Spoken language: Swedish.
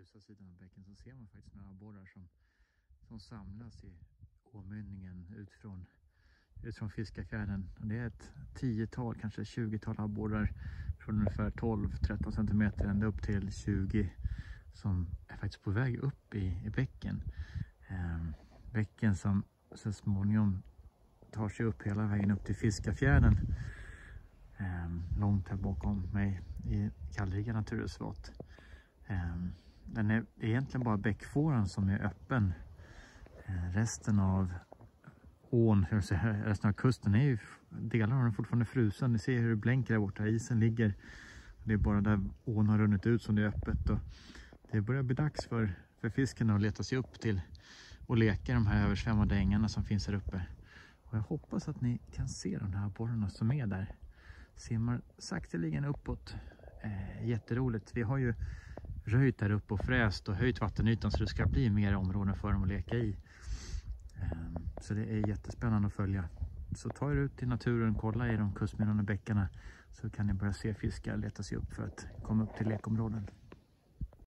ljusa sidan av bäcken så ser man faktiskt några abborrar som samlas i åmynningen ut från Fiskafjärden. Och det är ett 10-tal, kanske 20-tal abborrar från ungefär 12-13 cm ända upp till 20 som är faktiskt på väg upp i bäcken. Bäcken som så småningom tar sig upp hela vägen upp till Fiskafjärden. Långt här bakom mig i Kallrika naturreservat. Den är egentligen bara bäckfåran som är öppen. Resten av ån, resten av kusten är ju, delar av den fortfarande frusen. Ni ser hur det blänker där borta, isen ligger. Det är bara där ån har runnit ut som det är öppet. Och det börjar bli dags för fisken att leta sig upp till och leka de här översvämmade ängarna som finns här uppe. Och jag hoppas att ni kan se de här abborrarna som är där. Simmar sakteligen uppåt. Jätteroligt. Vi har ju röjt där uppe och fräst och höjt vattenytan så det ska bli mer områden för dem att leka i. Så det är jättespännande att följa. Så ta er ut i naturen, kolla i de kustmynande bäckarna så kan ni börja se fiskar leta sig upp för att komma upp till lekområden.